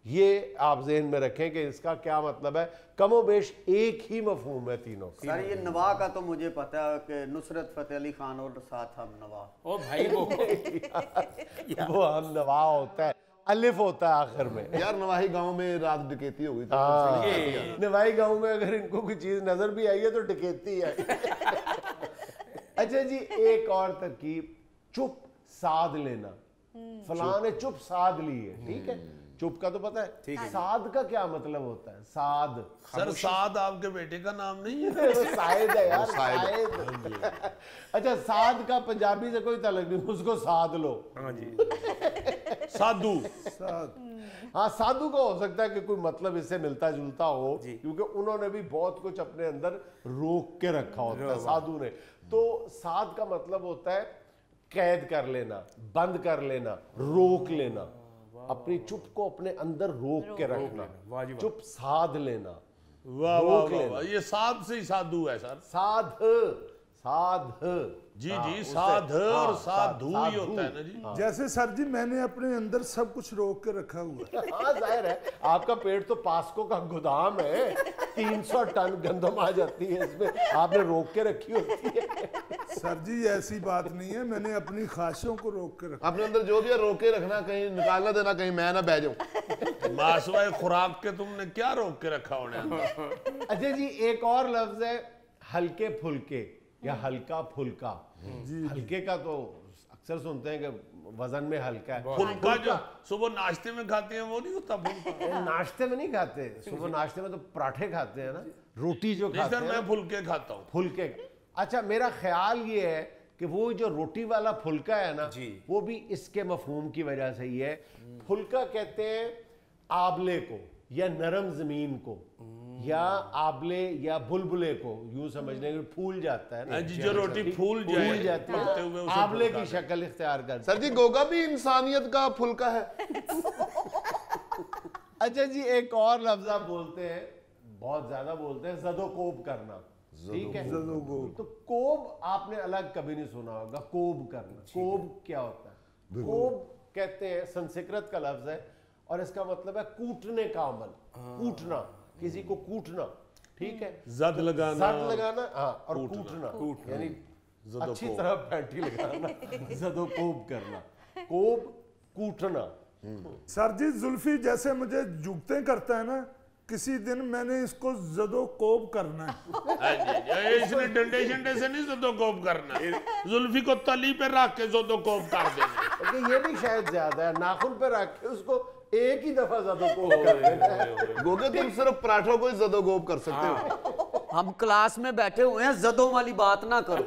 یہ آپ ذہن میں رکھیں کہ اس کا کیا مطلب ہے. کم و بیش ایک ہی مفہوم ہے تینوں. سر یہ نوا کا تو مجھے پتہ ہے کہ نصرت فتح علی خان اور ساتھ ہم نوا. او بھائی وہ ہم نوا ہوتا ہے, الف ہوتا ہے آخر میں. یار نواحی گاؤں میں رات ڈکیتی ہو گئی تھی. نوائی گاؤں میں اگر ان کو کوئی چیز نظر بھی آئی ہے تو ڈکیتی ہے. اچھا جی, ایک اور ترکیب, چپ سادھ لینا. فلاں نے چپ سادھ لی ہے, ٹھیک ہے. چپ کا تو پتہ ہے, سادھ کا کیا مطلب ہوتا ہے؟ سادھ سر سعد آپ کے بیٹے کا نام نہیں ہے؟ سائد ہے یار, سائد. اچھا سادھ کا پنجابی سے کوئی تعلق نہیں, اس کو سادھ لو. ہاں جی, سادھو. ہاں سادھو کا ہو سکتا ہے کہ کوئی مطلب اس سے ملتا جلتا ہو, کیونکہ انہوں نے بھی بہت کچھ اپنے اندر روک کے رکھا ہوتا ہے سادھو نے. تو سادھ کا مطلب ہوتا ہے قید کر لینا, بند کر لینا, روک لینا. اپنی چپ کو اپنے اندر روک کے رکھنا, چپ سادھ لینا. واہ واہ واہ, یہ سادھ سے ہی سادھو ہے سر. سادھ, سادھ. جی جی, سادھ اور سادھو ہی ہوتا ہے نا جی. جیسے سر جی میں نے اپنے اندر سب کچھ روک کے رکھا ہوا ہے. ہاں ظاہر ہے, آپ کا پیٹ تو پاسکو کا گودام ہے, 300 ٹن گندم آ جاتی ہے اس میں, آپ نے روک کے رکھی ہوتی ہے. سر جی ایسی بات نہیں ہے, میں نے اپنی خواہشوں کو روک کے رکھا. اپنے اندر جو بھی ہے روک کے رکھنا, کہیں نکالنا دینا, کہیں میں نہ بہ جاؤں. ماسوائے خوراک کے تم نے کیا روک کے رکھا ہونے اندر. اچھا جی, ایک اور لفظ ہے ہلکے پھلکے یا ہلکا پھلکا. ہلکے کا تو اکثر سنتے ہیں کہ وزن میں ہلکا ہے. پھلکا جو صبح ناشتے میں کھاتے ہیں وہ نہیں ہوتا پھلکا؟ ناشتے میں نہیں کھاتے, صبح ناشتے میں تو پراٹھے کھاتے ہیں نا, روٹی جو نہیں کھاتے سر, ہیں. میں پھلکے کھاتا ہوں. پھلکے. اچھا میرا خیال یہ ہے کہ وہ جو روٹی والا پھلکا ہے نا, وہ بھی اس کے مفہوم کی وجہ سے ہی ہے. پھلکا کہتے ہیں آبلے کو یا نرم زمین کو, یا آبلے یا بلبلے کو, یوں سمجھنے کہ پھول جاتا ہے نا جی, جو روٹی پھول جاتی پکتے ہے, ہوئے اسے آبلے پھلکا کی شکل اختیار کر. سر جی گوگا بھی انسانیت کا پھلکا ہے. اچھا جی, ایک اور لفظ آپ بولتے ہیں, بہت زیادہ بولتے ہیں, زد و کوب کرنا. ٹھیک ہے, تو کوب آپ نے الگ کبھی نہیں سنا ہوگا. کوب کرنا, کوب کیا ہوتا ہے؟ کوب کہتے ہیں, سنسکرت کا لفظ ہے, اور اس کا مطلب ہے کوٹنے کا عمل. کوٹنا, کسی کو کوٹنا, ٹھیک ہے, زد لگانا, زد لگانا, ہاں, اور کوٹنا, یعنی اچھی طرح پینٹی لگانا. زد و کوب کرنا, کوب کوٹنا. سر جی زلفی جیسے مجھے جھکتے کرتا ہے نا, کسی دن میں نے اس کو زد و کوب کرنا ہے. اس نے ڈنڈے شنڈے سے نہیں زد و کوب کرنا, زلفی کو تلی پہ رکھ کے زد و کوب کر دینا. یہ بھی شاید زیادہ ہے, ناخن پہ رکھ کے اس کو ایک ہی دفعہ زد و کوب کر دینا. گوگے تم صرف پراٹھوں کو ہی زد و کوب کر سکتے ہو. ہم کلاس میں بیٹھے ہوئے ہیں, زدوں والی بات نہ کرو.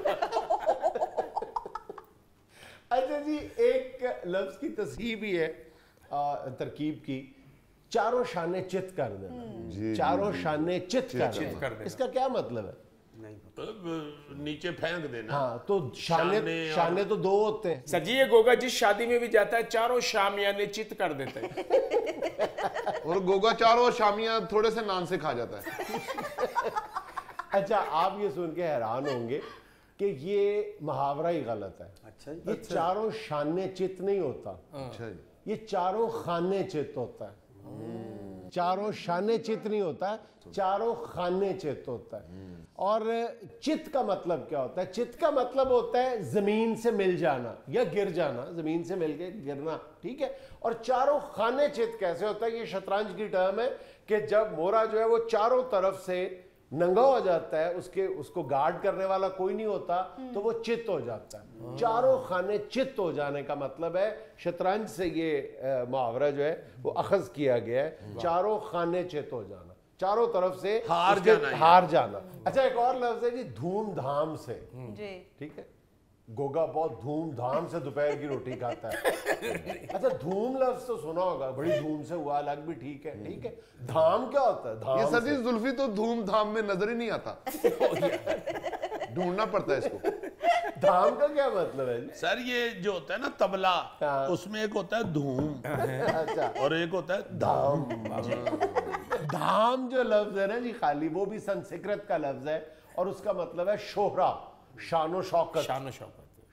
اچھا جی, ایک لفظ کی تصحیح بھی ہے ترکیب کی, چاروں شانے چت کر دینا. چاروں شانے چت کر دینا, اس کا کیا مطلب ہے؟ نیچے پھینک دینا. ہاں, تو شانے تو دو ہوتے ہیں. سر جی یہ گوگا جس شادی میں بھی جاتا ہے چاروں شامیانے چت کر دیتا ہے. اور گوگا چاروں شامیاں تھوڑے سے نان سے کھا جاتا ہے. اچھا, آپ یہ سن کے حیران ہوں گے کہ یہ محاورہ ہی غلط ہے. یہ چاروں شانے چت نہیں ہوتا, یہ چاروں خانے چت ہوتا ہے. چاروں شانے چت نہیں ہوتا ہے, چاروں خانے چت ہوتا ہے. اور چت کا مطلب کیا ہوتا ہے؟ چت کا مطلب ہوتا ہے زمین سے مل جانا یا گر جانا, زمین سے مل کے گرنا, ٹھیک ہے. اور چاروں خانے چت کیسے ہوتا ہے؟ یہ شطرنج کی ٹرم ہے کہ جب مورا جو ہے وہ چاروں طرف سے ننگا ہو جاتا ہے, اس کو گارڈ کرنے والا کوئی نہیں ہوتا, تو وہ چت ہو جاتا ہے. چاروں خانے چت ہو جانے کا مطلب ہے, شطرنج سے یہ محاورہ جو ہے وہ اخذ کیا گیا ہے, چاروں خانے چت ہو جانا, چاروں طرف سے ہار جانا. اچھا, ایک اور لفظ ہے جی دھوم دھام سے. ٹھیک ہے, گوگا بہت دھوم دھام سے دوپہر کی روٹی کھاتا ہے. اچھا, دھوم لفظ تو سنا ہوگا, بڑی دھوم سے ہوا, الگ بھی ٹھیک ہے, ٹھیک ہے. دھام کیا ہوتا ہے؟ دھام, یہ سر جی زلفی تو دھوم دھام میں نظر ہی نہیں آتا, ڈھونڈنا پڑتا ہے اس کو. دھام کا کیا مطلب ہے؟ سر یہ جو ہوتا ہے نا تبلا, اس میں ایک ہوتا ہے دھوم اور ایک ہوتا ہے دھام. دھام جو لفظ ہے نا جی خالی, وہ بھی سنسکرت کا لفظ ہے, اور اس کا مطلب ہے شہرہ, شان و شوکت.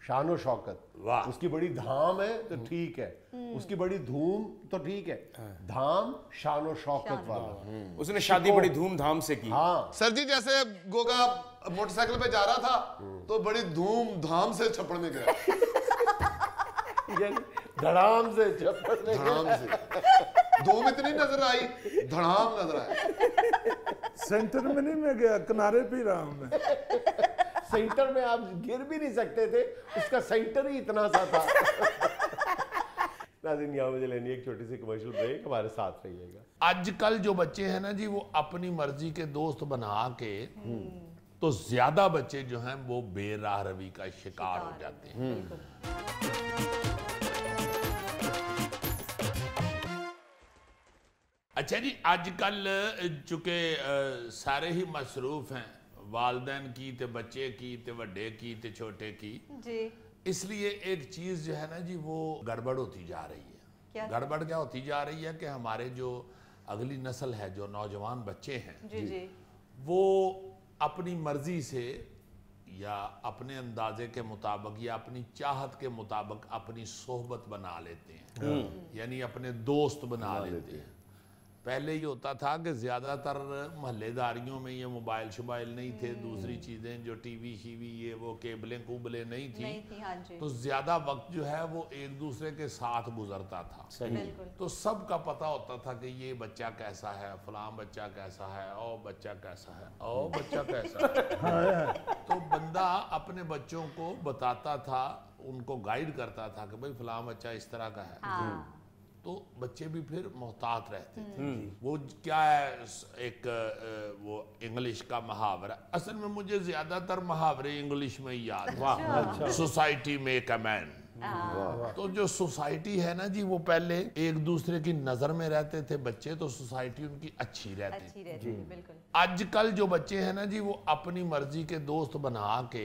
शान व शौकत, वाह। उसकी बड़ी धाम है तो ठीक है, उसकी बड़ी धूम तो ठीक है, धाम शान व शौकत वाला। उसने शादी बड़ी धूमधाम से की। हाँ, सर जी जैसे गोगा मोटरसाइकिल पे जा रहा था तो बड़ी धूमधाम से छप्पड़ में गया, धड़ाम से झपट में धड़ाम से। धूम इतनी नजर आई, धड़ाम नजर आया। सेंटर में नहीं मैं गया, किनारे पे ही रहा हूं मैं। सेंटर में आप गिर भी नहीं सकते थे, उसका सेंटर ही इतना सा था। नाज़रीन, यहाँ मुझे लेनी एक छोटी सी कमर्शियल ब्रेक, हमारे साथ रहिएगा। आजकल जो बच्चे हैं ना जी, वो अपनी मर्जी के दोस्त बना के तो ज्यादा बच्चे जो हैं वो बेराह रवी का शिकार हो जाते हैं। अच्छा जी, आजकल चूंकि सारे ही मसरूफ हैं, वालदैन की ते बच्चे की ते वड्डे की ते छोटे की जी, इसलिए एक चीज जो है ना जी वो गड़बड़ होती जा रही है। क्या? गड़बड़ क्या होती जा रही है कि हमारे जो अगली नस्ल है, जो नौजवान बच्चे हैं, जी जी, वो अपनी मर्जी से या अपने अंदाजे के मुताबिक या अपनी चाहत के मुताबिक अपनी सोहबत बना लेते हैं, यानी अपने दोस्त बना लेते हैं। पहले ये होता था कि ज़्यादातर महल्लेदारियों में ये मोबाइल शोबाइल नहीं थे, दूसरी चीज़ें जो टीवी शीवी ये वो केबलें कूबलें नहीं नहीं थी, थी, हाँ जी, तो ज़्यादा वक्त जो है वो एक दूसरे के साथ गुजरता था। बिल्कुल, तो सबका पता होता था कि ये बच्चा कैसा है, फलां बच्चा कैसा है, ओ बच्चा कैसा है, ओ बच्चा कैसा है। तो बंदा अपने बच्चों को बताता था, उनको गाइड करता था कि भाई फलां बच्चा इस तरह का है। हाँ, तो बच्चे भी फिर मोहतात रहते थे। वो क्या है, एक वो इंग्लिश का मुहावरा, असल में मुझे ज्यादातर मुहावरे इंग्लिश में ही याद है। Society make a man. तो जो सोसाइटी है ना जी, वो पहले एक दूसरे की नजर में रहते थे बच्चे, तो सोसाइटी उनकी अच्छी रहती। अच्छी रहती है, बिल्कुल, आजकल जो बच्चे हैं ना जी, वो अपनी मर्जी के दोस्त बना के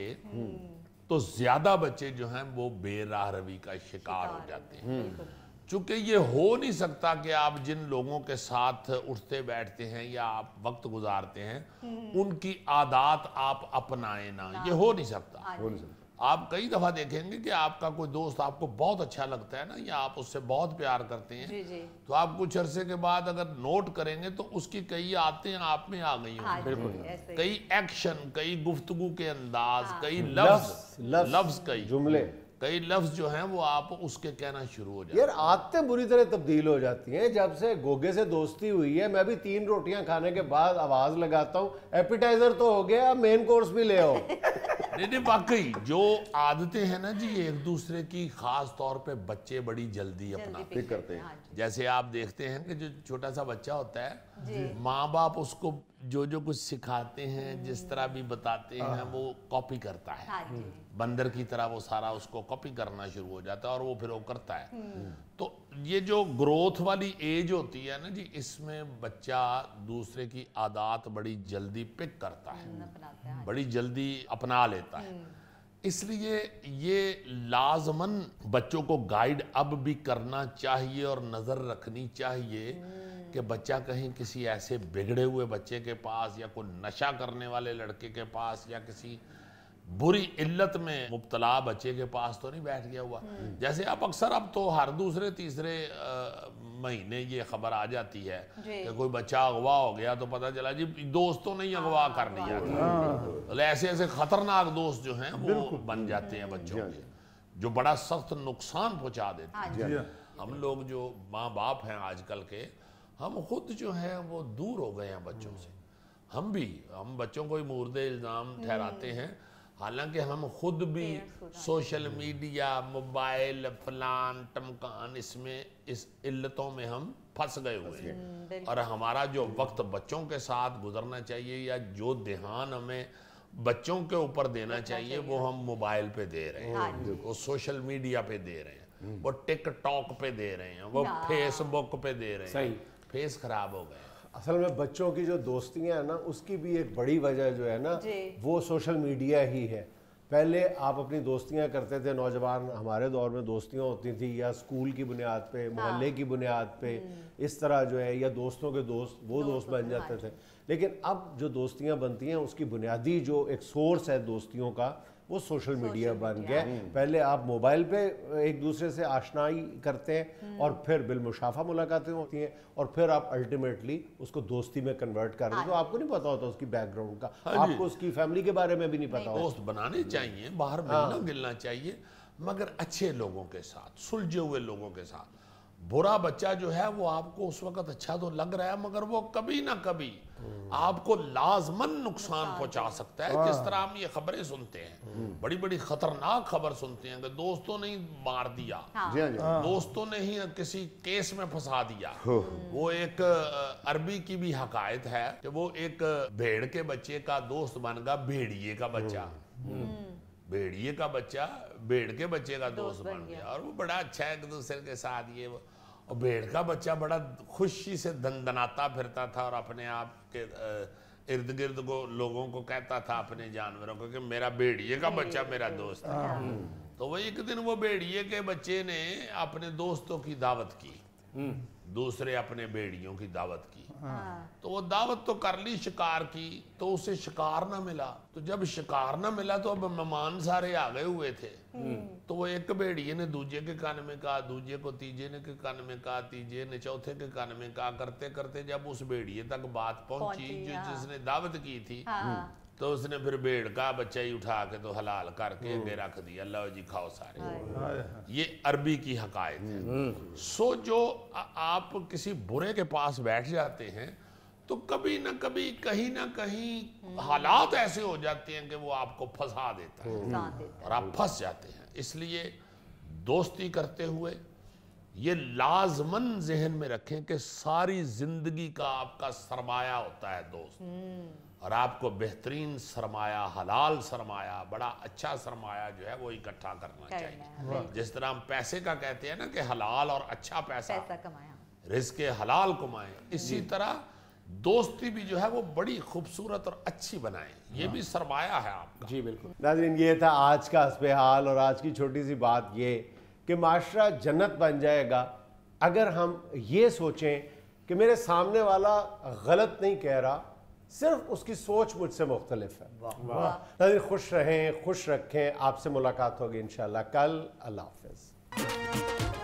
तो ज्यादा बच्चे जो हैं वो बेराह रवी का शिकार हो जाते हैं। बिल्कुल, चूंकि ये हो नहीं सकता कि आप जिन लोगों के साथ उठते बैठते हैं या आप वक्त गुजारते हैं उनकी आदत आप अपनाएं ना, ये हो नहीं सकता। हाँ जी, आप कई दफा देखेंगे कि आपका कोई दोस्त आपको बहुत अच्छा लगता है ना, या आप उससे बहुत प्यार करते हैं, जी जी, तो आप कुछ अरसे के बाद अगर नोट करेंगे तो उसकी कई आदतें आप में आ गई हाँ होंगी, जी, ऐसे ही, कई एक्शन, कई गुफ्तगू के अंदाज, कई लफ्ज, लफ्ज कई जुमले, कई लफ्ज जो हैं वो आप उसके कहना शुरू हो जाते यार आदतें बुरी तरह तब्दील हो जाती हैं। जब से गोगे से दोस्ती हुई है, मैं भी 3 रोटियां खाने के बाद आवाज लगाता हूँ, एपिटाइजर तो हो गया, मेन कोर्स भी ले आओ। नहीं, वाकई जो आदतें हैं ना जी, एक दूसरे की खास तौर पे बच्चे बड़ी जल्दी जल्दी अपनाते पिक करते हैं, हाँ जी, जैसे आप देखते हैं कि जो छोटा सा बच्चा होता है, जी, माँ बाप उसको जो जो कुछ सिखाते हैं, जिस तरह भी बताते हैं, वो कॉपी करता है। हाँ जी, बंदर की तरह वो सारा उसको कॉपी करना शुरू हो जाता है और वो फिर वो करता है। तो ये जो ग्रोथ वाली एज होती है ना जी, इसमें बच्चा दूसरे की आदत बड़ी जल्दी पिक करता है, अपनाते हैं, बड़ी जल्दी अपना लेता है। इसलिए ये लाजमन बच्चों को गाइड अब भी करना चाहिए और नज़र रखनी चाहिए कि बच्चा कहीं किसी ऐसे बिगड़े हुए बच्चे के पास या कोई नशा करने वाले लड़के के पास या किसी बुरी इल्लत में मुब्तला बच्चे के पास तो नहीं बैठ गया हुआ। जैसे आप अक्सर अब तो हर दूसरे तीसरे महीने ये खबर आ जाती है कि कोई बच्चा अगवा हो गया, तो पता चला जी दोस्तों ने ही अगवा कर लिया था। ऐसे ऐसे खतरनाक दोस्त जो हैं वो बन जाते हैं बच्चों के, जो बड़ा सख्त नुकसान पहुंचा देते हैं। हम लोग जो माँ बाप हैं आजकल के, हम खुद जो है वो दूर हो गए हैं बच्चों से। हम बच्चों को ही मुर्दे इल्ज़ाम ठहराते हैं, हालांकि हम खुद भी सोशल मीडिया, मोबाइल, फलान टमकान, इसमें इस इल्लतों में हम फंस गए हुए हैं। और हमारा जो वक्त बच्चों के साथ गुजरना चाहिए या जो ध्यान हमें बच्चों के ऊपर देना चाहिए वो हम मोबाइल पे दे रहे हैं, वो सोशल मीडिया पे दे रहे हैं, वो टिकटॉक पे दे रहे हैं, वो फेसबुक पे दे रहे हैं। फेस खराब हो गए। असल में बच्चों की जो दोस्तियां हैं ना, उसकी भी एक बड़ी वजह जो है ना, वो सोशल मीडिया ही है। पहले आप अपनी दोस्तियां करते थे, नौजवान हमारे दौर में दोस्तियां होती थी या स्कूल की बुनियाद पे, मोहल्ले की बुनियाद पे, इस तरह जो है, या दोस्तों के दोस्त वो दोस्त बन जाते थे। लेकिन अब जो दोस्तियां बनती हैं उसकी बुनियादी जो एक सोर्स है दोस्तियों का, وہ سوشل میڈیا بن گیا. پہلے آپ موبائل پہ ایک دوسرے سے آشنائی کرتے ہیں اور پھر بالمشافہ ملاقاتیں ہوتی ہیں اور پھر آپ الٹیمیٹلی اس کو دوستی میں کنورٹ کر رہے ہیں. تو آپ کو نہیں پتا ہوتا اس کی بیک گراؤنڈ کا, آپ کو اس کی فیملی کے بارے میں بھی نہیں پتا ہوتا. دوست بنانے چاہیے, باہر ملنا گلنا چاہیے, مگر اچھے لوگوں کے ساتھ, سلجھے ہوئے لوگوں کے ساتھ. برا بچہ جو ہے وہ آپ کو اس وقت اچھا تو لگ رہا ہے مگر وہ کبھی نہ کبھی آپ کو لازماً نقصان پہنچا سکتا ہے. جس طرح ہم یہ خبریں سنتے ہیں, بڑی بڑی خطرناک خبر سنتے ہیں کہ دوستوں نے مار دیا, دوستوں نے ہی کسی کیس میں پھنسا دیا. وہ ایک عربی کی بھی حکایت ہے کہ وہ ایک بھیڑ کے بچے کا دوست بن گیا بھیڑیے کا بچہ. بھیڑیے کا بچہ بھیڑ کے بچے کا دوست بن گیا اور وہ بڑا اچھا ہے ایک دوسرے کے ساتھ. یہ اور بھیڑ کا بچہ بڑا خوشی سے دندناتا پھرتا تھا اور اپنے آپ کے ارد گرد کو لوگوں کو کہتا تھا, اپنے جانوروں کو, کہ میرا بھیڑیے کا بچہ میرا دوست ہے. تو وہ ایک دن وہ بھیڑیے کے بچے نے اپنے دوستوں کی دعوت کی, دوسرے اپنے بھیڑیوں کی دعوت کی. تو وہ دعوت تو کر لی شکار کی, تو اسے شکار نہ ملا. تو جب شکار نہ ملا تو اب مہمان سارے آ گئے ہوئے تھے. تو وہ ایک بھیڑیے نے دوسرے کے کان میں کہا, دوسرے کو تیجے نے کے کان میں کہا, تیجے نے چوتھے کے کان میں کہا, کرتے کرتے جب اس بھیڑیے تک بات پہنچی جو جس نے دعوت کی تھی, تو اس نے پھر بھیڑ کا بچہ ہی اٹھا کے تو حلال کر کے اگے رکھ دیا, اللہ جی کھاؤ سارے. یہ عربی کی حکایت ہے. سو جو آپ کسی برے کے پاس بیٹھ جاتے ہیں تو کبھی نہ کبھی کہیں نہ کہیں حالات ایسے ہو جاتے ہیں کہ وہ آپ کو پھنسا دیتا ہے اور آپ پھنس جاتے ہیں. اس لیے دوستی کرتے ہوئے یہ لازماً ذہن میں رکھیں کہ ساری زندگی کا آپ کا سرمایہ ہوتا ہے دوست, اور آپ کو بہترین سرمایہ, حلال سرمایہ, بڑا اچھا سرمایہ جو ہے وہ اکٹھا کرنا چاہیے. جس طرح ہم پیسے کا کہتے ہیں نا کہ حلال اور اچھا پیسہ رزق حلال کمائیں, اسی طرح دوستی بھی جو ہے وہ بڑی خوبصورت اور اچھی بنائیں. یہ بھی سرمایہ ہے آپ کا. جی بالکل. ناظرین, یہ تھا آج کا حسب حال, اور آج کی چھوٹی سی بات یہ کہ معاشرہ جنت بن جائے گا اگر ہم یہ سوچیں کہ میرے سامنے والا غلط نہیں کہہ رہا, صرف اس کی سوچ مجھ سے مختلف ہے. ناظرین, خوش رہیں, خوش رکھیں. آپ سے ملاقات ہوگی انشاءاللہ کل. اللہ حافظ.